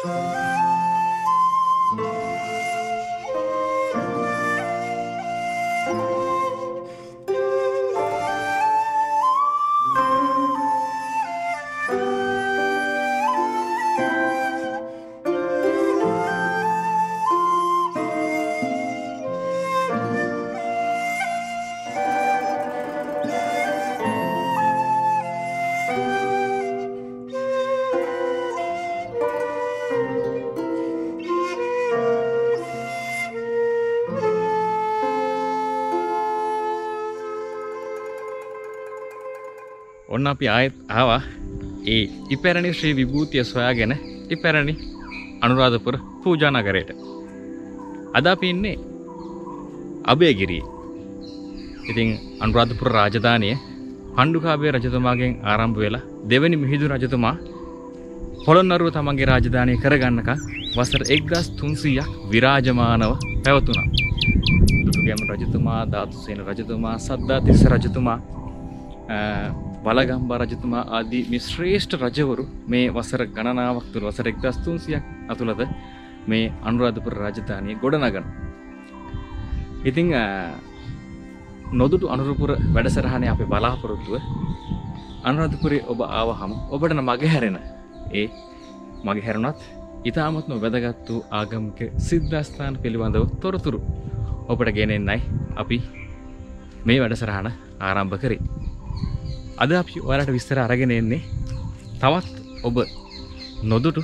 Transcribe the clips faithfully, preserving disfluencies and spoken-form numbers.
ඔන්න අපි ආයෙත් ආවා ඒ ඉපැරණි ශ්‍රී විභූතිය සොයාගෙන ඉපැරණි අනුරාධපුර පූජා නගරයට. අද අපි ඉන්නේ අබේගිරියේ. ඉතින් අනුරාධපුර රාජධානිය පණ්ඩුකාභය රජතුමාගෙන් ආරම්භ වෙලා දෙවැනි මිහිඳු රජතුමා පොළොන්නරුව තමන්ගේ රාජධානිය කරගන්නකම් වසර එක්දාස් තුන්සීයක් විරාජමානව පැවතුණා. දුටුගැමුණු රජතුමා, ධාතුසේන රජතුමා, සද්ධාතිස්ස රජතුමා, බලගම්බා රජතුමා ආදී මේ ශ්‍රේෂ්ඨ රජවරු මේ වසර ගණනාවක් තුළ වසර එක්දාස් තුන්සීයක් අතුලත මේ අනුරාධපුර රාජධානිය ගොඩනගනවා. ඉතින් නොදුටු අනුරාධපුර වැඩසටහනේ අපේ බලාපොරොත්තුව අනුරාධපුරේ ඔබ ආවහම ඔබට මගහැරෙන ඒ මගහැරුණත් ඉතාමත්ම වැදගත් වූ ආගමික සිද්ධාස්ථාන පිළිබඳව තොරතුරු ඔබට ගෙනෙන්නයි අපි මේ වැඩසටහන ආරම්භ කරේ. අද අපි ඔයාලට විස්තර අරගෙන එන්නේ තවත් ඔබ නොදුටු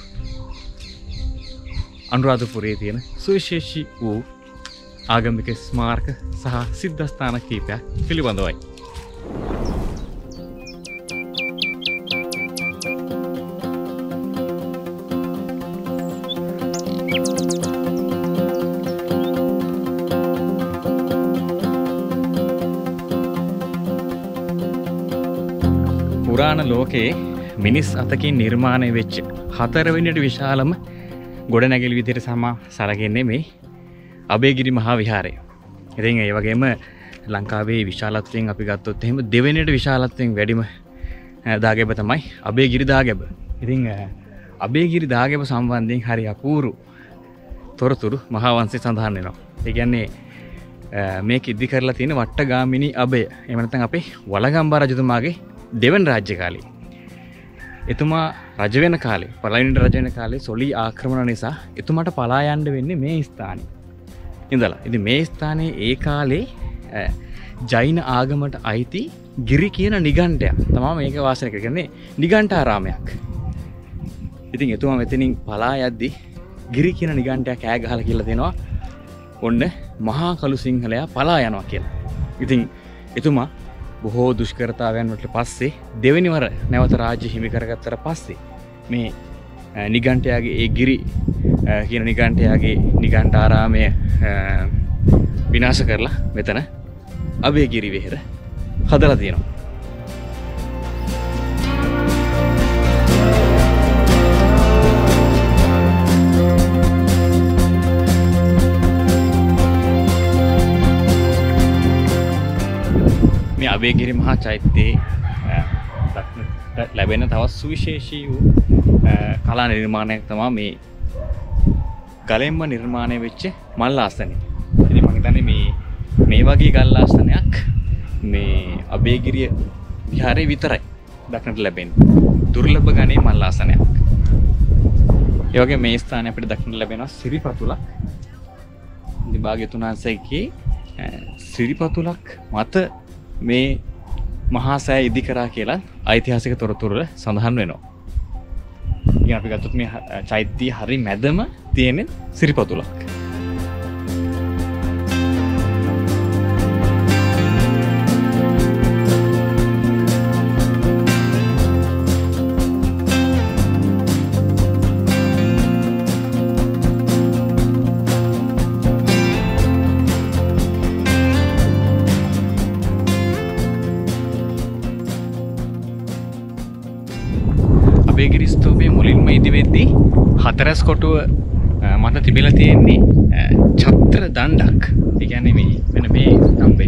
අනුරාධපුරයේ තියෙන සුවිශේෂී වූ ආගමික ස්මාරක සහ සිද්ධාස්ථාන කීපයක් පිළිබඳවයි. පුරාණ ලෝකයේ මිනිස් අතකින් නිර්මාණය වෙච්ච හතරවෙනියට විශාලම ගොඩනැගිලි විදිහට සමා සැලකෙන්නේ මේ අබේගිරි මහා විහාරය. ඉතින් ඒ වගේම ලංකාවේ විශාලත්වයෙන් අපි ගත්තොත් එහෙම දෙවෙනියට විශාලත්වයෙන් වැඩිම දාගැබ තමයි අබේගිරි දාගැබ. ඉතින් අබේගිරි දාගැබ සම්බන්ධයෙන් හරි අපූර්ව තොරතුරු මහා වංශයේ සඳහන් වෙනවා. ඒ කියන්නේ මේක ඉදි කරලා තියෙන වට්ටගාමිනී අබය. එහෙම නැත්නම් අපේ වලගම්බා රජතුමාගේ දෙවන රාජ්‍ය කාලේ. එතුමා රජ වෙන කාලේ, පළවෙනි රජ වෙන කාලේ සොලී ආක්‍රමණ නිසා එතුමාට පලා යන්න වෙන්නේ මේ ස්ථානේ ඉඳලා. ඉතින් මේ ස්ථානයේ ඒ කාලේ ජෛන ආගමට අයිති ගිරි කියන නිගණ්ඨයක් තමයි මේක වාසය කරන්නේ, නිගණ්ඨාරාමයක්. ඉතින් එතුමා මෙතනින් පලා යද්දි ගිරි කියන නිගණ්ඨයා කෑ ගහලා කියලා දෙනවා ඔන්න මහා කළු සිංහලයා පලා යනවා කියලා. ඉතින් එතුමා බොහෝ දුෂ්කරතාවයන් වලට පස්සේ දෙවෙනි වර නැවත රාජ්‍ය හිමි කරගත්තට පස්සේ මේ නිගණ්ඨයාගේ ඒ ගිරි කියන නිගණ්ඨයාගේ නිගණ්ඨාරාමය විනාශ කරලා මෙතන අබේගිරි විහෙර හදලා තියෙනවා. මේ අබේගිරි මහා චෛත්‍යයේ ලැබෙන තවත් සුවිශේෂී වූ කලා නිර්මාණයක් තමයි මේ ගලෙන්ම නිර්මාණය වෙච්ච මල් ආසනය. ඉතින් මම හිතන්නේ මේ මේ වගේ ගල් ආසනයක් මේ අබේගිරිය විහාරේ විතරයි දක්නට ලැබෙන්නේ. දුර්ලභ ගණයේ මල් ආසනයක්. ඒ වගේ මේ ස්ථානයේ අපිට දක්නට ලැබෙනවා සිරිපතුලක්. ඉතින් භාග්‍යතුන් වහන්සේගේ සිරිපතුලක් මත මේ මහා සෑය ඉදි කරා කියලා ඓතිහාසික තොරතුරු වල සඳහන් වෙනවා. ඉතින් අපි ගත්තොත් මේ චෛත්‍යය හරි මැදම තියෙන සිරිපතුලක්. අබේගිරි ස්තූපයේ මුලින්ම ඉදි වෙද්දී හතරස් කොටුව මත තිබිලා තියෙන්නේ ඡත්‍ර දණ්ඩක්. ඒ කියන්නේ මේ මෙන්න මේ තම්බේ.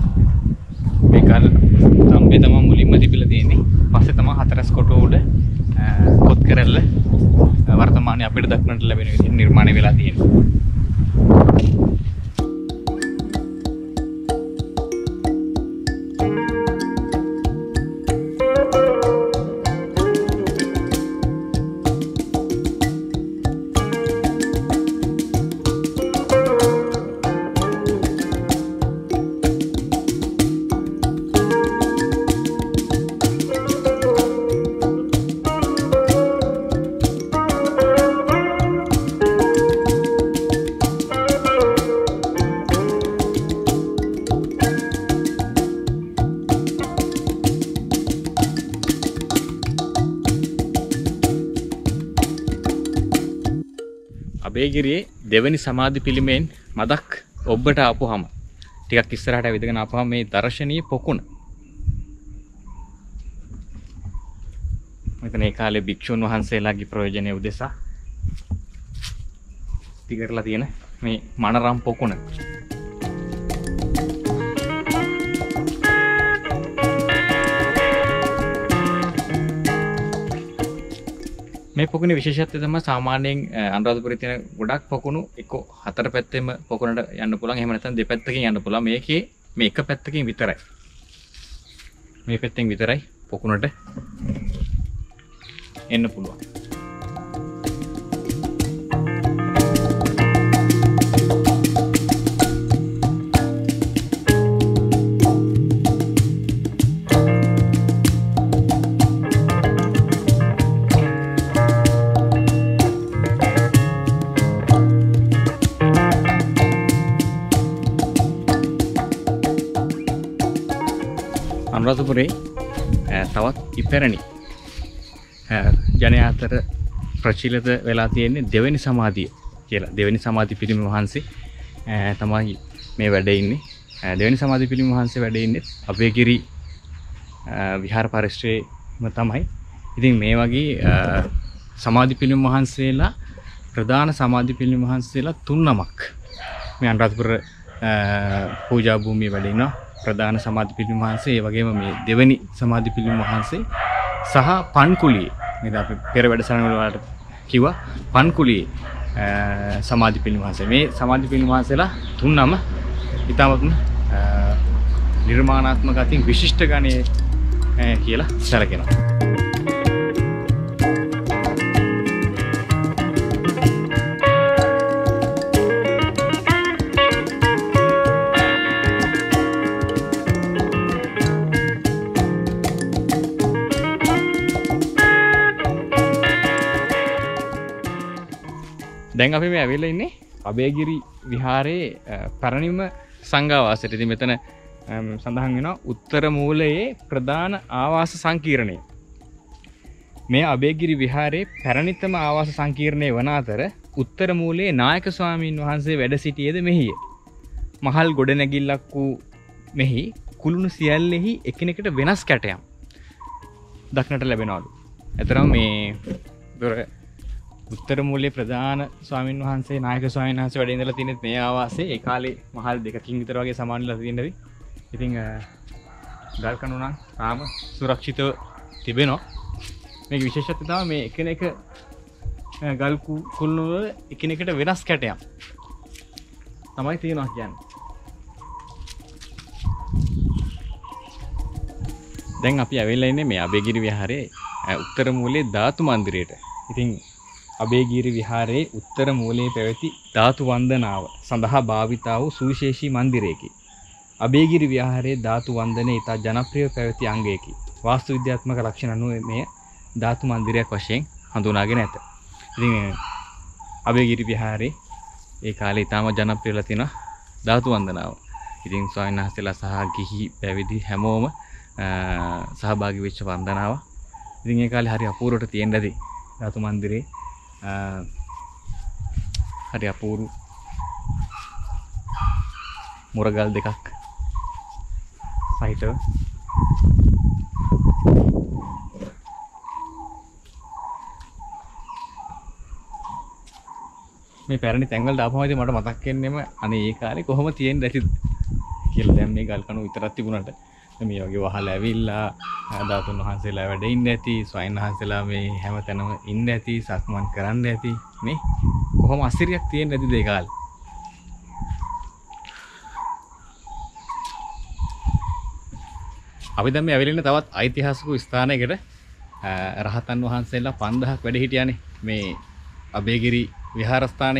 මේ කල් තම්බේ තමයි මුලින්ම තිබිලා තියෙන්නේ. පස්සේ තමයි හතරස් කොටුව උඩ පොත් කරල්ල වර්තමානයේ අපිට දක්නට ලැබෙන විදිහට නිර්මාණය වෙලා තියෙනවා. අබේගිරියේ දෙවනි සමාධි පිළිමයෙන් මදක් ඔබට ආපුවම ටිකක් ඉස්සරහට විදගෙන ආපුවම මේ දර්ශනීය පොකුණ. මෙතන ඒ කාලේ භික්ෂුන් වහන්සේලාගේ ප්‍රයෝජනය උදෙසා තිගරලා තියෙන මේ මනරම් පොකුණ. මේ පොකුණේ විශේෂත්වය තමයි සාමාන්‍යයෙන් අනුරාධපුරයේ තියෙන ගොඩක් පොකුණු එක්ක හතර පැත්තෙම පොකුණට යන්න පුළුවන්. එහෙම නැත්නම් දෙපැත්තකින් යන්න පුළුවන්. මේකේ මේ එක පැත්තකින් විතරයි. මේ පැත්තෙන් විතරයි පොකුණට එන්න පුළුවන්. අනුරාධපුරේ තවත් ඉපැරණි ජනයා අතර ප්‍රචලිත වෙලා තියෙන්නේ දෙවෙනි සමාධිය කියලා. දෙවෙනි සමාධි පිළිම වහන්සේ තමයි මේ වැඩ ඉන්නේ. දෙවෙනි සමාධි පිළිම වහන්සේ වැඩ ඉන්නේ අබේගිරි විහාර පරිශ්‍රයේම තමයි. ඉතින් මේ වගේ සමාධි පිළිම වහන්සේලා ප්‍රධාන සමාධි පිළිම වහන්සේලා තුන් නමක් මේ අනුරාධපුර පූජා භූමියේ වැඩ ඉන්නවා. ප්‍රධාන සමාධි පිළිම වහන්සේ, ඒ වගේම මේ දෙවෙනි සමාධි පිළිම වහන්සේ සහ පන්කුලියේ නේද අපි පෙර වැඩසටහන වලට කිව්වා පන්කුලියේ සමාධි පිළිම වහන්සේ. මේ සමාධි පිළිම වහන්සේලා තුන්නම ඊටමත්ම නිර්මාණාත්මක අතින් විශිෂ්ට ගණයේ කියලා සැලකෙනවා. දැන් අපි මේ ඇවිල්ලා ඉන්නේ අබේගිරි විහාරයේ පැරණිම සංඝාවාසයට. ඉතින් මෙතන සඳහන් වෙනවා උත්තර මූලයේ ප්‍රධාන ආවාස සංකීර්ණය. මේ අබේගිරි විහාරයේ පැරණිතම ආවාස සංකීර්ණය වන අතර උත්තර මූලයේ නායක ස්වාමීන් වහන්සේ වැඩ සිටියේද මෙහිය. මහල් ගොඩනැගිල්ලක් වූ මෙහි කුළුණු සියල්ලෙහි එකිනෙකට වෙනස් කැටයම් දක්නට ලැබෙනවලු. එතරම් මේ දොර උත්තර මූලයේ ප්‍රධාන ස්වාමීන් වහන්සේ නායක ස්වාමීන් වහන්සේ වැඩ ඉඳලා තියෙන මේ ආවාසයේ ඒ කාලේ මහල් දෙකකින් විතර වගේ සමානලා තියෙනවි. ඉතින් ගල් කණු නම් තාම සුරක්ෂිතව තිබෙනවා. මේක විශේෂත්වය තමයි මේ එකිනෙක ගල් කුළුණු වල එකිනෙකට වෙනස් කැටයම් තමයි තියෙනවා කියන්නේ. දැන් අපි ඇවිල්ලා ඉන්නේ මේ අබේගිරි විහාරයේ උත්තර මූලයේ ධාතු මන්දිරයට. ඉතින් අබේගිරි විහාරයේ උත්තර මූලයේ පැවති ධාතු වන්දනාව සඳහා භාවිතා වූ සුවිශේෂී මන්දිරයකි. අබේගිරි විහාරයේ ධාතු වන්දනය ඉතා ජනප්‍රිය පැවති අංගයකි. වාස්තු විද්‍යාත්මක ලක්ෂණ අනුව මෙය ධාතු මන්දිරයක් වශයෙන් හඳුනාගෙන ඇත. ඉතින් අබේගිරි විහාරයේ ඒ කාලේ ඉතාම ජනප්‍රියලා තියෙන ධාතු වන්දනාව. ඉතින් ස්වාමීන් වහන්සේලා සහ ගිහි පැවිදි හැමෝම සහභාගී වෙච්ච වන්දනාව. ඉතින් ඒ කාලේ හරි අපූර්වට තියෙන ඇති ධාතු මන්දිරේ හරි අපූර්ව මුරගල් දෙකක් සහිතව මේ පැරණි තැන්වල දාපුවම ඉතින් මට මතක් වෙන්නේම අනේ ඒ කාලේ කොහොම තියෙන්නේ ඇතිද කියලා. දැන් මේ ගල් කණු විතරක් තිබුණාට මේ වගේ වහල ඇවිල්ලා ධාතුන් වහන්සේලා වැඩ ඉන්න ඇති, ස්වයන් වහන්සේලා මේ හැමතැනම ඉන්න ඇති, සක්මන් කරන්න ඇති නේ. කොහොම අසිරියක් තියෙන්නේ නැතිද ඒ කාලේ. අපි දැන් මේ ඇවිල්ලා ඉන්න තවත් ඓතිහාසික ස්ථානයකට රහතන් වහන්සේලා පන්දහක් වැඩ හිටියානේ මේ අබේගිරි විහාරස්ථානේ.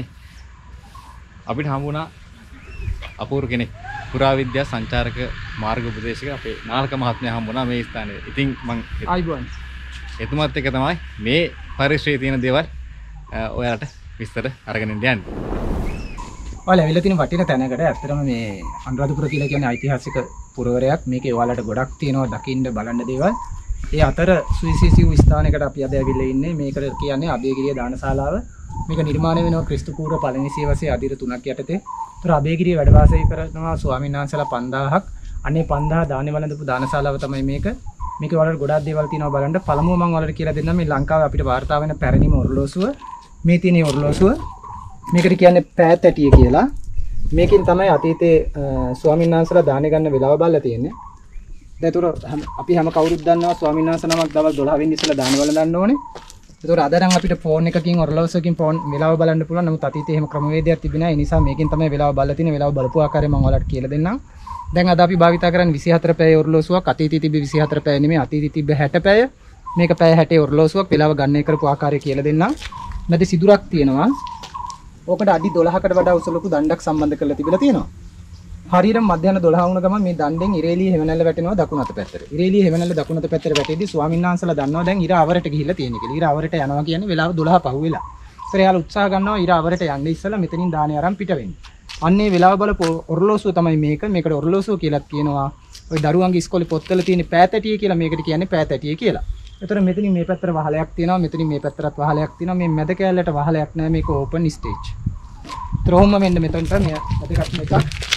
අපිට හමු වුණා අපූර්ව කෙනෙක්, පුරාවිද්‍යා සංචාරක මාර්ග උපදේශක අපේ නාලක මහත්මයා හමු වුණා මේ ස්ථානේ. ඉතින් මම ආයිබෝන් එතුමාත් එක්ක තමයි මේ පරිශ්‍රයේ තියෙන දේවල් ඔයාලට විස්තර අරගෙන යන්න යන්නේ. ඔයාලා ඇවිල්ලා තියෙන වටින තැනකට ඇත්තටම මේ අනුරාධපුර කියලා කියන්නේ ඓතිහාසික පුරවරයක්. මේකේ ඔයාලට ගොඩක් තියෙනවා දකින්න බලන්න දේවල්. ඒ අතර සුවිශේෂී වූ ස්ථානයකට අපි අද ඇවිල්ලා ඉන්නේ. මේකට කියන්නේ අබේගිරිය දානශාලාව. මේක නිර්මාණය වෙනවා ක්‍රිස්තු පූර්ව පළවෙනි සියවසේ අදිර තුනක් යටතේ. ඒතර අබේගිරිය වැඩ වාසය කරනවා ස්වාමීන් වහන්සේලා පන්දාහක්. අනේ පන්දාහ දානේ වළඳපු දානශාලාව තමයි මේක. මේකේ වලට ගොඩක් දේවල් තියෙනවා බලන්න. පළමුව මම ඔයාලට කියලා දෙන්නම් මේ ලංකාවේ අපිට වාර්තා වෙන පැරණිම ඔරලෝසුව. මේ තියෙන ඔරලෝසුව. මේකට කියන්නේ පෑත් ඇටිය කියලා. මේකෙන් තමයි අතීතයේ ස්වාමීන් වහන්සේලා දානේ ගන්න වෙලාව බලලා තියෙන්නේ. දැන් අපි හැම කවුරුත් දන්නවා ස්වාමීන් වහන්සේ නමක් දවල් දොළහ වෙනි ඉස්සෙල්ලා දානේ වළඳන්න ඕනේ. ඒතකොට අද නම් අපිට ෆෝන් එකකින් ඔරලෝසුවකින් ෆෝන් වෙලාව බලන්න පුළුවන්. නමුත් අතීතයේ එහෙම ක්‍රමවේදයක් තිබුණේ නැහැ. ඒ නිසා මේකෙන් තමයි වෙලාව බලලා තියෙන්නේ. වෙලාව බලපු ආකාරය මම ඔයාලට කියලා දෙන්නම්. දැන් අද අපි භාවිතා කරන්නේ විසිහතර පැය ඔරලෝසුවක්. අතීතයේ තිබ්බ විසිහතර පැය නෙමෙයි. අතීතයේ තිබ්බ හැට පැය. මේක පැය හැටේ ඔරලෝසුවක්. වෙලාව ගණනය කරපු ආකාරය කියලා දෙන්නම්. මැද සිදුරක් තියෙනවා. ඕකට අඩි දොළහකට වඩා උස ලොකු දණ්ඩක් සම්බන්ධ කරලා තිබිලා තියෙනවා. හරියට මධ්‍යහන දොළහ වුණ ගමන් මේ දණ්ඩෙන් ඉරේලිය හැමනැල්ල වැටෙනවා දකුණු අත පැත්තට. ඉරේලිය හැමනැල්ල දකුණු අත පැත්තට වැටෙද්දී ස්වාමීන් වහන්සේලා දන්නවා දැන් ඉර අවරට ගිහිල්ලා තියෙන කියලා. ඉර අවරට යනවා කියන්නේ වෙලාව දොළහ පහු වෙලා. ඒතර යාළුවා උත්සාහ ගන්නවා ඉර අවරට යන්න ඉස්සලා මෙතනින් දානේ අරන් පිට වෙන්න. අන්නේ වෙලාව බලපු ඔරලෝසුව තමයි මේක. මේකට ඔරලෝසුව කියලාත් කියනවා. ওই දරුවන්ගේ ඉස්කෝලේ පොත්වල තියෙන පෑතැටිය කියලා මේකට කියන්නේ පෑතැටිය කියලා. ඒතර මෙතනින් මේ පැත්තට වහලයක් තියෙනවා. මෙතනින් මේ පැත්තටත් වහලයක් තියෙනවා. මේ මැද කෑල්ලට වහලයක් නැහැ. මේක ඕපන් ස්ටේජ්. ත්‍රෝම මෙන්න මෙතනට මේ අදගත් මේක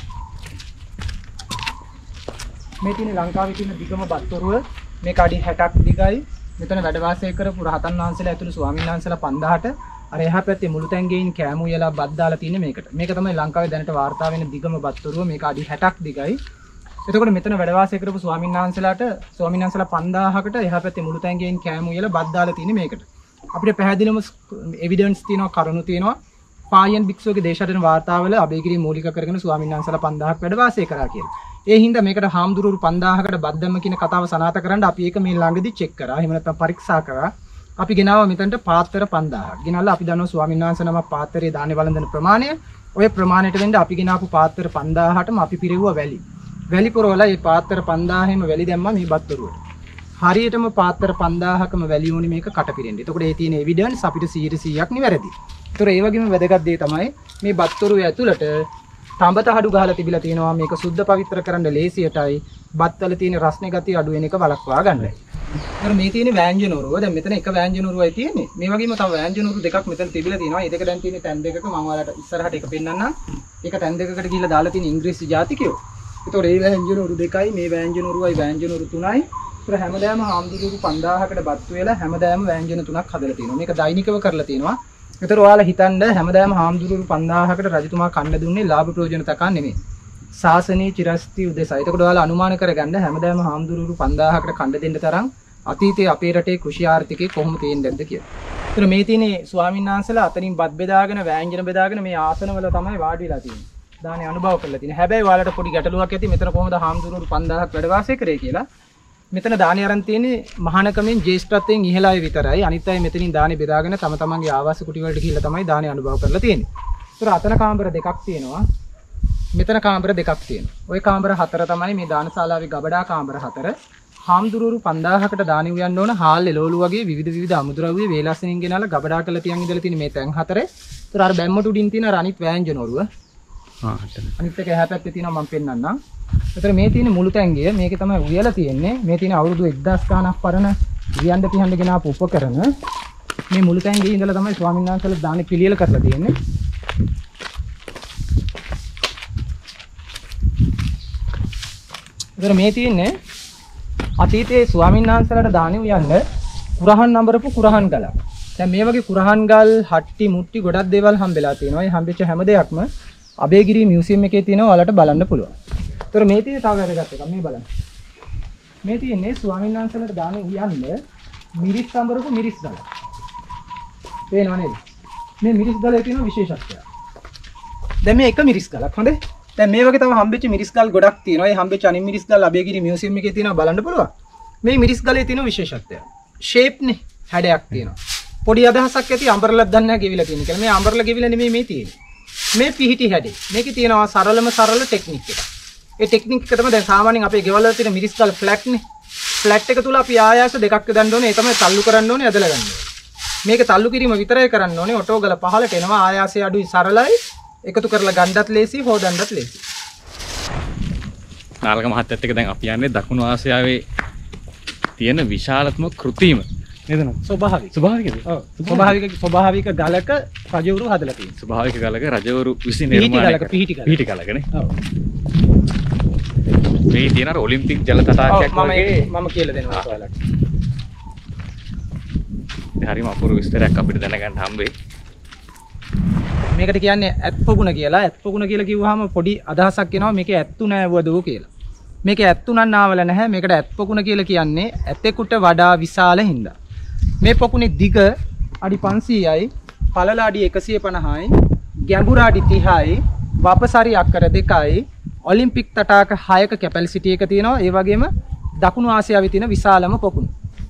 මේ තියෙන ලංකාවේ තියෙන දිගම බත්වරුව මේක අඩි හැටක් දිගයි. මෙතන වැඩ වාසය කරපු රහතන් වහන්සේලා ඇතුළු ස්වාමීන් වහන්සේලා පන්දාහට අර එහා පැත්තේ මුළු තැන්ගෙයින් කෑමු යලා බත් දාලා තියෙන්නේ මේකට. මේක තමයි ලංකාවේ දැනට වාර්තා වෙන දිගම බත්වරුව. මේක අඩි හැටක් දිගයි. එතකොට මෙතන වැඩ වාසය කරපු ස්වාමීන් වහන්සේලාට ස්වාමීන් වහන්සේලා පන්දාහකට එහා පැත්තේ මුළු තැන්ගෙයින් කෑමු යලා බත් දාලා තියෙන්නේ මේකට. අපිට පැහැදිලිවම එවිඩන්ස් තියෙනවා, කරුණු තියෙනවා. පායන් භික්ෂුවගේ දේශාටන වාර්තාවල අබේගිරි මූලික කරගෙන ස්වාමීන් වහන්සේලා පන්දාහක් වැඩ වාසය කරා කියලා. ඒ හින්දා මේකට හාමුදුරුවෝ පන්දාහකට බද්දම්ම කියන කතාව සනාථ කරන්න අපි ඒක මේ ළඟදී චෙක් කරා. එහෙම නැත්නම් පරීක්ෂා කරා. අපි ගෙනාවා මෙතනට පාත්‍ර පන්දාහක්. ගෙනල්ලා අපි දන්නවා ස්වාමීන් වහන්සේ නම පාත්‍රයේ දානේ වළඳන ප්‍රමාණය. ඔය ප්‍රමාණයට වෙන්න අපි ගෙනාපු පාත්‍ර පන්දාහටම අපි පිරෙව්වා වැලි. වැලි පුරවලා මේ පාත්‍ර පන්දාහෙම වැලි දැම්මා මේ බත්වරුවට. හරියටම පාත්‍ර පන්දාහකම වැලි වුණේ මේක කට පිරෙන්න. එතකොට ඒ තියෙන එවිඩන්ස් අපිට සීයට සීයක් නිවැරදි. ඒතර ඒ වගේම වැදගත් දේ තමයි මේ බත්වරුවේ ඇතුළට තඹත හඩු ගහලා තිබිලා තියෙනවා. මේක සුද්ධ පවිත්‍ර කරන්න ලේසියටයි බත්වල තියෙන රස්නේ ගතිය අඩු වෙන එක වළක්වා ගන්නයි. ඒතර මේ තියෙන ව්‍යංජන උරුව දැන් මෙතන එක ව්‍යංජන උරුවයි තියෙන්නේ. මේ වගේම තව ව්‍යංජන උරු දෙකක් මෙතන තිබිලා තියෙනවා. මේ දෙක දැන් තියෙන තැන් දෙකක මම ඔයාලට ඉස්සරහට එක පෙන්නන්නම්. ඒක තැන් දෙකකට ගිහිල්ලා දාලා තියෙන ඉංග්‍රීසි ජාතිකයෝ. ඒතර මේ ව්‍යංජන උරු දෙකයි මේ ව්‍යංජන උරුවයි ව්‍යංජන උරු තුනයි. ඒතර හැමදාම හාමුදුරුවෝ පන්දාහකට බත් වේලා හැමදාම ව්‍යංජන තුනක් හදලා තියෙනවා. මේක දෛනිකව කරලා තියෙනවා. ඒතර ඔයාලා හිතන්න හැමදාම හාමුදුරුවෝ පන්දාහකට රජතුමා කන්න දුන්නේ ලාභ ප්‍රයෝජන තකා නෙමෙයි. ශාසනීය චිරස්ති උදෙසයි. ඒකට ඔයාලා අනුමාන කරගන්න හැමදාම හාමුදුරුවෝ පන්දාහකට කන්න දෙන්න තරම් අතීතයේ අපේ රටේ කෘෂි ආර්ථිකය කොහොම තියෙන්නේ නැද්ද කියලා. ඒතර මේ තියෙන්නේ ස්වාමීන් වහන්සේලා අතනින් බත් බෙදාගෙන ව්‍යංජන බෙදාගෙන මේ ආසනවල තමයි වාඩි වෙලා තියෙන්නේ. දානේ අනුභව කරලා තියෙන්නේ. හැබැයි ඔයාලට පොඩි ගැටලුවක් ඇති මෙතන කොහොමද හාමුදුරුවෝ පන්දාහක් වැඩ වාසය කරේ කියලා. මෙතන දානේ අරන් තියෙන්නේ මහානකමෙන් ජේෂ්ඨත්වයෙන් ඉහළ අය විතරයි. අනිත් අය මෙතනින් දානේ බෙදාගෙන තම තමන්ගේ ආවාස කුටි වලට ගිහිල්ලා තමයි දානේ අනුභව කරලා තියෙන්නේ. ඒතර අතන කාමර දෙකක් තියෙනවා. මෙතන කාමර දෙකක් තියෙනවා. ওই කාමර හතර තමයි මේ දානශාලාවේ ගබඩා කාමර හතර. හාමුදුරුවෝ පන්දාහකට දානේ උයන්න ඕන හාල් එළවලු වගේ විවිධ විවිධ අමුද්‍රව්‍ය වේලස්සනින් ගෙනල්ලා ගබඩා කරලා තියන් ඉඳලා තියෙන මේ තැන් හතරේ. ඒතර අර බැම්මට උඩින් තියෙන අර අනිත් වෑංජන ඔරුව. ආ හතර. අනිත් එක එහා පැත්තේ තියෙනවා මම පෙන්නන්නම්. ඒතර මේ තියෙන මුළු තැන්ගිය මේකේ තමයි උයලා තියෙන්නේ. මේ තියෙන අවුරුදු එක්දාස් ගාණක් පරණ වියන්ද පිහන්න ගෙන ආපු උපකරණ. මේ මුළු තැන්ගියේ ඉඳලා තමයි ස්වාමීන් වහන්සේලා දානේ පිළියෙල කරලා තියෙන්නේ. ඒතර මේ තියෙන්නේ අතීතයේ ස්වාමීන් වහන්සේලාට දානේ උයන්න කුරහන් නඹරපු කුරහන් ගලක්. දැන් මේ වගේ කුරහන් ගල්, හට්ටි, මුට්ටි ගොඩක් දේවල් හම්බෙලා තියෙනවා. ඒ හම්බෙච්ච හැම දෙයක්ම අබේගිරි මියුසියම් එකේ තියෙනවා ඔයාලට බලන්න පුළුවන්. ඒතර මේ තියෙන තව වැදගත් එකක් මේ බලන්න. මේ තියෙන්නේ ස්වාමීන් වහන්සේලාට දාන යන්න මිරිස් අඹරපු මිරිස් ගල. පේනව නේද? මේ මිරිස් ගලේ තියෙන විශේෂත්වය. දැන් මේ එක මිරිස් ගලක් හොඳේ. දැන් මේ වගේ තව හම්බෙච්ච මිරිස් ගල් ගොඩක් තියෙනවා. ඒ හම්බෙච්ච අනිත් මිරිස් ගල් අබේගිරි මියුසියම් එකේ තියෙනවා බලන්න පුළුවන්. මේ මිරිස් ගලේ තියෙන විශේෂත්වය. ෂේප් නේ හැඩයක් තියෙනවා. පොඩි අදහසක් ඇති අඹරලක් දන්නේ නැහැ ගෙවිලා තියෙන කියලා. මේ අඹරල ගෙවිලා නෙමෙයි මේ තියෙන්නේ. මේ පිහිටි හැඩේ. මේකේ තියෙනවා සරලම සරල ටෙක්නික් එකක්. ඒ ටෙක්නික් එක තමයි දැන් සාමාන්‍යයෙන් අපේ ගෙවල් වල තියෙන මිරිස් ගල් ෆ්ලැට් නේ. ෆ්ලැට් එක තුල අපි ආයාස දෙකක් දාන්න ඕනේ. ඒ තමයි තල්ලු කරන්න ඕනේ ඇදලා ගන්න ඕනේ. මේක තල්ලු කිරීම විතරයි කරන්න ඕනේ. ඔටෝ ගල පහලට එනවා. ආයාසය අඩුයි සරලයි. එකතු කරලා ගන්නත් ලේසි හොදන්නත් ලේසි. නාලක මහත්තයත් එක්ක දැන් අපි යන්නේ දකුණු ආසියාවේ තියෙන විශාලතම කෘත්‍රිම නේද නෝ? ස්වභාවික. ස්වභාවිකද? ඔව්. ස්වභාවික ස්වභාවික ගලක රජවරු හදලා තියෙනවා. ස්වභාවික ගලක රජවරු විසින් පිහිටි නිර්මාණය ගලක පිහිටි ගලක. පිහිටි ගලකනේ. ඔව්. මේ තියෙන අර ඔලිම්පික් ජල තටාකයක් මම වගේ මම කියලා දෙනවා ඔයාලට. හරිම අපූර්ව විස්තරයක් අපිට දැනගන්න හම්බෙයි. මේකට කියන්නේ ඇත්පොගුණ කියලා. ඇත්පොගුණ කියලා කිව්වහම පොඩි අදහසක් එනවා මේකේ ඇත්තු නෑවදෝ කියලා. මේකේ ඇත්තු නම් නාවල නැහැ. මේකට ඇත්පොගුණ කියලා කියන්නේ ඇතෙකුට වඩා විශාල හින්දා. මේ පොකුණේ දිග අඩි පන්සීයයි, පළල අඩි එකසිය පනහයි, ගැඹුර අඩි තිහයි, වපසරි අක්කර දෙකයි, ඔලිම්පික් තටාක හයක කැපැසිටි එක තියෙනවා. ඒ වගේම දකුණු ආසියාවේ තියෙන විශාලම පොකුණ.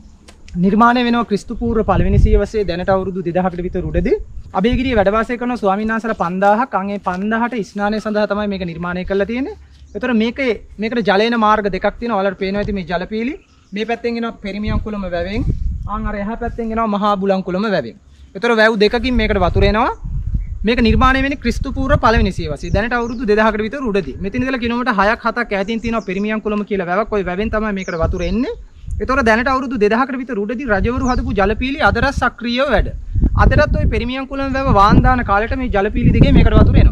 නිර්මාණය වෙනවා ක්‍රිස්තු පූර්ව පළවෙනි සියවසේ දැනට අවුරුදු දෙදහකට විතර උඩදී. අබේගිරිය වැඩ වාසය කරන ස්වාමීන් වහන්සේලා පන්දාහක් අන් ඒ පන්දාහට ස්නානය සඳහා තමයි මේක නිර්මාණය කරලා තියෙන්නේ. ඒතර මේකේ මේකට ජලේන මාර්ග දෙකක් තියෙනවා. ඔයාලට පේනවා ඇති මේ ජලපීලි. මේ පැත්තෙන් එනවා පෙරිමියම් කුලම වැවෙන්. ආන් අර එහා පැත්තෙන් එනවා මහා බුලන් කුලම වැවෙන්. ඒතර වැව් දෙකකින් මේකට වතුර එනවා. මේක නිර්මාණය වෙන්නේ ක්‍රිස්තු පූර්ව පළවෙනි සියවසේ. දැනට අවුරුදු දෙදහකට විතර උඩදී. මෙතන ඉඳලා කිලෝමීටර් හයක් හතක් ඈතින් තියෙනවා පෙරිමියම් කුලම කියලා වැවක්. ওই වැවෙන් තමයි මේකට වතුර එන්නේ. ඒතර දැනට අවුරුදු දෙදහකට විතර උඩදී රජවරු හදපු ජලපීලි අදටත් සක්‍රියව වැඩ. අදටත් ওই පෙරිමියම් කුලම වැව වාන් දාන කාලෙට මේ ජලපීලි දෙකේ මේකට වතුර එනවා.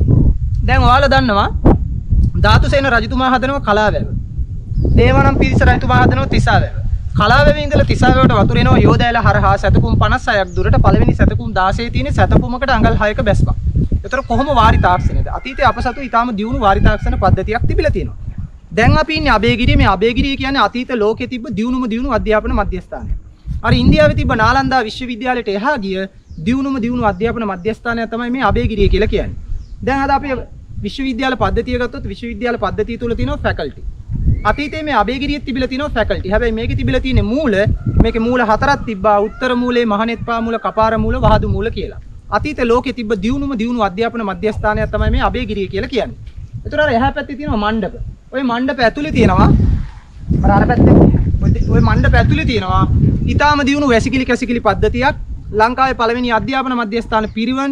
දැන් ඔයාලා දන්නවා ධාතුසේන රජතුමා හදනවා කලාවැව. දේවානම් පිරිස රජතුමා හදනවා තිසාවැව. කලාවැවේ ඉඳලා තිසාවැවට වතුර එනවා යෝධෑල හරහා සැතපුම් පනස් හයක් දුරට පළවෙනි සැතපුම් දාසයේ තියෙන සැතපුමකට අඟල් හයක බැස්පක්. ඒතර කොහොම වාරි තාක්ෂණයද? අතීතයේ අප සතු ඊටාම දියුණු වාරි තාක්ෂණ පද්ධතියක් තිබිලා තියෙනවා. දැන් අපි ඉන්නේ අබේගිරියේ. මේ අබේගිරිය කියන්නේ අතීත ලෝකයේ තිබ්බ දියුණුම දියුණු අධ්‍යාපන මධ්‍යස්ථානය. අර ඉන්දියාවේ තිබ්බ නාලන්දා විශ්වවිද්‍යාලයට එහා ගිය දියුණුම දියුණු අධ්‍යාපන මධ්‍යස්ථානය තමයි මේ අබේගිරිය කියලා කියන්නේ. දැන් අද අපි විශ්වවිද්‍යාල පද්ධතිය ගත්තොත් විශ්වවිද්‍යාල පද්ධතිය තුල තියෙනවා ෆැකල්ටි. අතීතයේ මේ අබේගිරියේ තිබිලා තියෙනවා ෆැකල්ටි. හැබැයි මේකේ තිබිලා තියෙන්නේ මූල මේකේ මූල හතරක් තිබ්බා. උත්තර මූලේ, මහනෙත්පා මූල, කපාර මූල, වහදු මූල කියලා. අතීත ලෝකයේ තිබ්බ දියුණුම දියුණු අධ්‍යාපන මධ්‍යස්ථානය තමයි මේ අබේගිරිය කියලා කියන්නේ. ඒතර අර එහා පැත්තේ තියෙනවා මණ්ඩප. ওই මණ්ඩප ඇතුලේ තියෙනවා අර අර පැත්තේ ওই මණ්ඩප ඇතුලේ තියෙනවා ඊටාම දියුණු වැසිකිලි කැසිකිලි පද්ධතියක්. ලංකාවේ පළවෙනි අධ්‍යාපන මධ්‍යස්ථාන පිරිවන්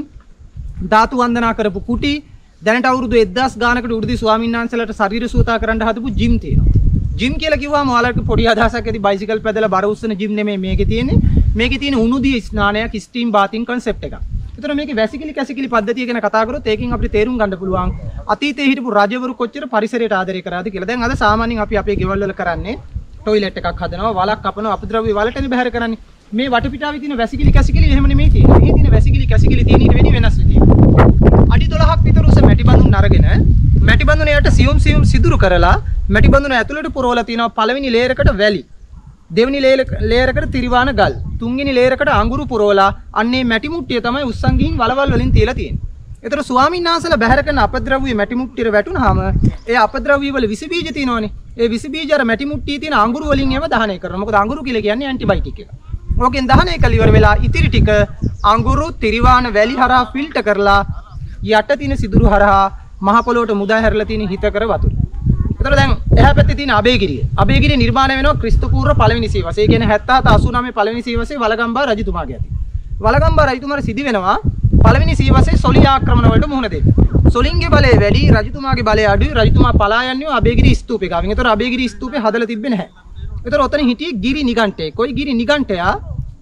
ධාතු වන්දනා කරපු කුටි. දැනට අවුරුදු එක්දහස් ගානකට උඩදී ස්වාමීන් වහන්සේලාට ශරීර සූතා කරන්න හදපු ජිම් තියෙනවා. ජිම් කියලා කිව්වම ඔයාලට පොඩි අදහසක් ඇති බයිසිකල් පැදලා බර උස්සන ජිම් නෙමෙයි මේකේ තියෙන්නේ. මේකේ තියෙන උණුදිය ස්නානයක් ස්ටීම් බාතින් concept එකක්. ඒතර මේකේ වැසිකිලි කැසිකිලි පද්ධතිය ගැන කතා කරොත් ඒකෙන් අපිට තේරුම් ගන්න පුළුවන් අතීතයේ හිටපු රජවරු කොච්චර පරිසරයට ආදරය කරාද කියලා. දැන් අද සාමාන්‍යයෙන් අපි අපේ ගෙවල් වල කරන්නේ টয়ලට් එකක් හදනවා, වලක් කපනවා, අපද්‍රව්‍ය වලටනේ බහැර කරන්නේ. මේ වටපිටාවේ තියෙන වැසිකිලි කැසිකිලි එහෙම නෙමෙයි තියෙන්නේ. මේ තියෙන වැසිකිලි කැසිකිලි තියෙන ඊට වෙඩි වෙනස් විදියට. අඩි දොළහක් විතර උස මැටි බඳුන් අරගෙන මැටි බඳුනේට සියුම් සියුම් සිදුරු කරලා මැටි බඳුන ඇතුළට පුරවලා තිනවා පළවෙනි ලේයර් එකට වැලි. දෙවෙනි ලේයර් එකට තිරිවාන ගල්. තුන්වෙනි ලේයර් එකට අඟුරු පුරවලා අන්නේ මැටි මුට්ටිය තමයි උස්සන් ගිහින් වලවල් වලින් තියලා තියෙන්නේ. ඒතර ස්වාමීන් වහන්සේලා බැහැර කරන අපද්‍රව්‍ය මැටි මුට්ටියට වැටුනහම ඒ අපද්‍රව්‍ය වල විස බීජ තියෙනවනේ. ඒ විස බීජ අර මැටි මුට්ටියේ තියෙන අඟුරු වලින් ඒව දහනය කරනවා. මොකද අඟුරු කියලා කියන්නේ ඇන්ටිබයොටික් එක. ඕකෙන් දහනය කළ ඉවර වෙලා ඉතිරි ටික අඟුරු තිරිවාන වැලි හරහා ෆිල්ටර් කරලා යට තියෙන සිදුරු හරහා මහ පොළොවට මුදා හැරලා තියෙන හිත කර වතුර. ඒතර දැන් එහා පැත්තේ තියෙන අබේගිරිය. අබේගිරිය නිර්මාණය වෙනවා ක්‍රිස්තු පූර්ව පළවෙනි සියවසේ. ඒ කියන්නේ හැත්තෑ හත අසූ නවය පළවෙනි සියවසේ වලගම්බා රජතුමාගේ ඇති. වලගම්බා රජතුමාට සිදි වෙනවා පළවෙනි සියවසේ සොලී ආක්‍රමණ වලට මුහුණ දෙන්න. සොලින්ගේ බලය වැඩි, රජතුමාගේ බලය අඩුයි. රජතුමා පලා යන්නේ අබේගිරිය ස්තූපේ ගාවින්. ඒතර අබේගිරිය ස්තූපේ හදලා තිබ්බේ නැහැ. ඒතර ඔතන හිටියේ ගිරි නිගණ්ඨේ. කොයි ගිරි නිගණ්ඨයා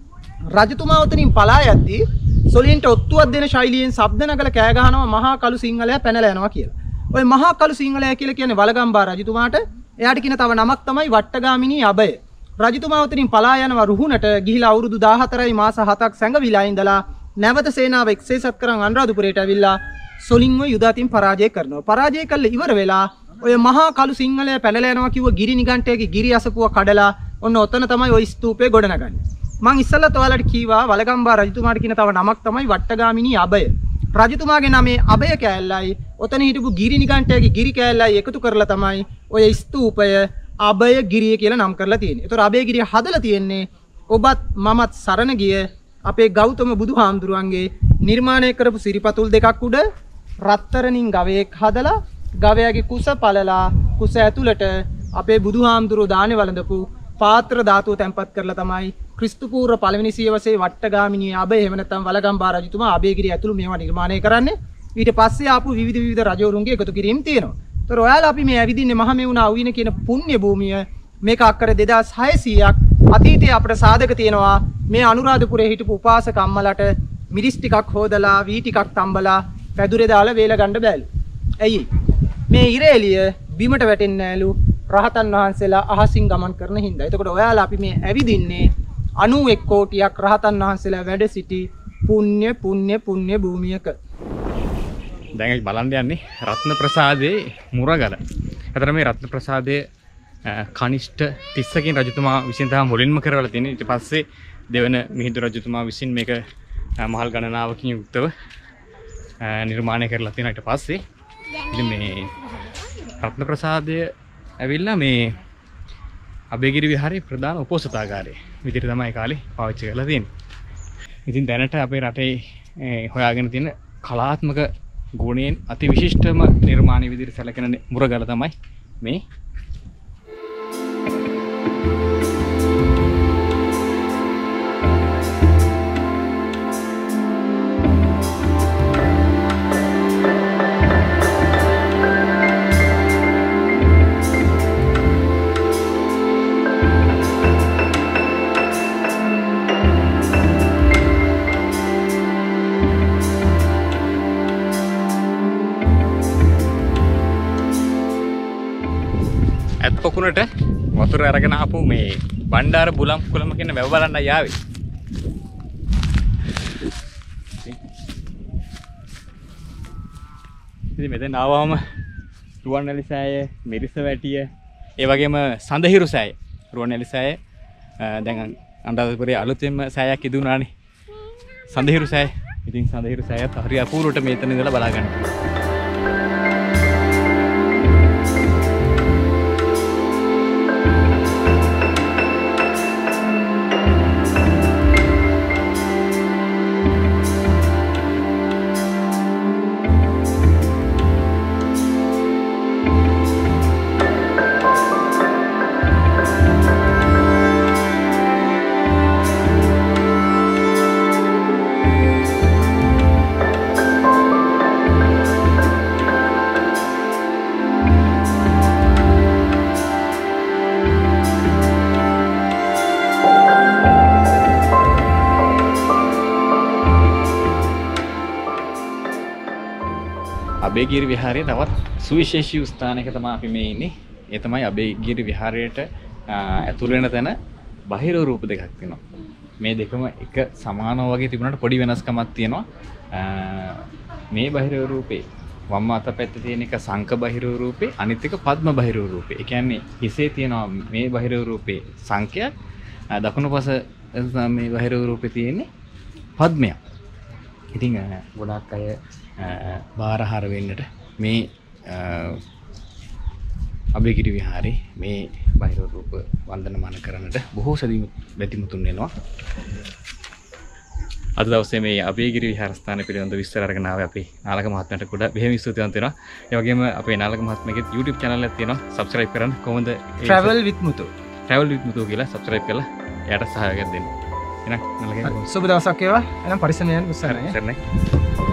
රජතුමා උතනින් පලා යද්දී සොලින්ට ඔත්තුවක් දෙන ශෛලියෙන් ශබ්ද නගල කෑ ගහනවා මහා කළු සිංහලයා පැනලා යනවා කියලා. ওই මහා කළු සිංහලයා කියලා කියන්නේ වලගම්බා රජතුමාට. එයාට කියන තව නමක් තමයි වට්ටගාමිනී අබය. රජතුමා උතනින් පලා යනවා රුහුණට ගිහිලා අවුරුදු දාහතරයි මාස හතක් සැඟවිලා ඉඳලා නැවත සේනාව එක්සේසත් කරන් අනුරාධපුරයට ඇවිල්ලා සොලින්ව යුද අතින් පරාජය කරනවා. පරාජය කළ ඉවර වෙලා ඔය මහා කළු සිංහලය පැනලා යනවා කිව්ව ගිරි නිගණ්ඨයේ ගිරි අසපුව කඩලා ඔන්න ඔතන තමයි ওই ස්තූපේ ගොඩනගන්නේ. මං ඉස්සෙල්ලත් ඔයාලට කීවා වලගම්බා රජතුමාට කියන තව නමක් තමයි වට්ටගාමිනී අබය. රජතුමාගේ නමේ අබය කෑල්ලයි ඔතන හිටපු ගිරි නිගණ්ඨයේ ගිරි කෑල්ලයි එකතු කරලා තමයි ඔය ස්තූපය අබය ගිරිය කියලා නම් කරලා තියෙන්නේ. ඒතර අබය ගිරිය හදලා තියෙන්නේ ඔබත් මමත් සරණ ගිය අපේ ගෞතම බුදුහාමුදුරුවන්ගේ නිර්මාණය කරපු සිරිපතුල් දෙකක් උඩ රත්තරනින් ගවයෙක් හදලා ගවයාගේ කුස පළලා කුස ඇතුළට අපේ බුදුහාමුදුරුවෝ දානේ වළඳපු පාත්‍ර ධාතුව තැන්පත් කරලා තමයි ක්‍රිස්තු පූර්ව පළවෙනි සියවසේ වට්ටගාමිනී අබය එහෙම නැත්නම් වලගම්බා රජතුමා අබේගිරිය ඇතුළු මේවා නිර්මාණය කරන්නේ. ඊට පස්සේ ආපු විවිධ විවිධ රජවරුන්ගේ එකතු කිරීම තියෙනවා. ඒතර ඔයාලා අපි මේ ඇවිදින්නේ මහමෙවුනා උයින කියන පුණ්‍ය භූමිය. මේක අක්කර දෙදාස් හයසීයක් අතීතයේ අපිට සාධක තියෙනවා. මේ අනුරාධපුරයේ හිටපු උපාසක අම්මලාට මිරිස් ටිකක් හොදලා වී ටිකක් තම්බලා පැදුරේ දාලා වේල ගන්න බෑලු. ඇයි? මේ ඉරේලිය බිමට වැටෙන්නේ නෑලු. රහතන් වහන්සේලා අහසින් ගමන් කරන හින්දා. එතකොට ඔයාලා අපි මේ ඇවිදින්නේ අනූඑක් කෝටියක් රහතන් වහන්සේලා වැඩ සිටි පුණ්‍ය පුණ්‍ය පුණ්‍ය භූමියක. දැන් අපි බලන්න යන්නේ රත්න ප්‍රසාදයේ මුරගල. අතන මේ රත්න ප්‍රසාදයේ කනිෂ්ඨ තිස්සකින් රජතුමා විසින් තමයි මුලින්ම කරවලා තියෙන්නේ. ඊට පස්සේ දෙවන මිහිඳු රජතුමා විසින් මේක මහල් ගණනාවකින් යුක්තව නිර්මාණය කරලා තියෙනවා. ඊට පස්සේ ඉතින් මේ රත්න ප්‍රසාදය ඇවිල්ලා මේ අබේගිරි විහාරයේ ප්‍රධාන උපෝසථාගාරය විදිහට තමයි කාලේ පාවිච්චි කරලා තියෙන්නේ. ඉතින් දැනට අපේ රටේ හොයාගෙන තියෙන කලාත්මක ගුණයෙන් අති විශිෂ්ටම නිර්මාණ විදිහට සැලකෙන මුරගල තමයි මේ. පොකුණට වතුර අරගෙන ආපු මේ බණ්ඩාර බුලම් කුලම කියන වැව බලන්නයි ආවේ. ඉතින් මෙතන ආවම රුවන්වැලි සෑය, මිරිස වැටිය, ඒ වගේම සඳහිරු සෑය. රුවන්වැලි සෑය දැන් අනුරාධපුරයේ අලුතෙන්ම සෑයක් ඉදුණානේ. සඳහිරු සෑය. ඉතින් සඳහිරු සෑයත් හරි අපූර්වට මෙතන ඉඳලා බලා ගන්න. අබේගිරි විහාරයේ තවත් සුවිශේෂී ස්ථානයක තමයි අපි මේ ඉන්නේ. ඒ තමයි අබේගිරි විහාරයට ඇතුළු වෙන තැන බාහිර රූප දෙකක් තියෙනවා. මේ දෙකම එක සමානව වගේ තිබුණාට පොඩි වෙනස්කමක් තියෙනවා. මේ බාහිර රූපේ වම් අත පැත්තේ තියෙන එක සංක බාහිර රූපේ, අනිත් එක පද්ම බාහිර රූපේ. ඒ කියන්නේ හිසේ තියෙනවා මේ බාහිර රූපේ සංකයක්, දකුණු පස මේ බාහිර රූපේ තියෙන්නේ පද්මයක්. ඉතින් ගොඩාක් අය බාරහාර වෙන්නට මේ අබේගිරි විහාරේ මේ බාහිර රූප වන්දනමාන කරන්නට බොහෝ සදී බැතිමුතුන් වෙනවා. අද දවසේ මේ අබේගිරි විහාරස්ථානය පිළිබඳව විස්තර අරගෙන ආවේ අපේ නාලක මහත්මයාට කුඩා බෙහෙම ස්තුතිවන්ත වෙනවා. ඒ වගේම අපේ නාලක මහත්මයාගේ YouTube channel එකක් තියෙනවා. subscribe කරන්න. කොහොමද? travel with Muthu. travel with Muthu කියලා subscribe කරලා එයාට සහයෝගයක් දෙන්න. එහෙනම් නාලක සුබ දවසක් වේවා. එහෙනම් පරිස්සමෙන් යන්න උත්සාහ කරන්න.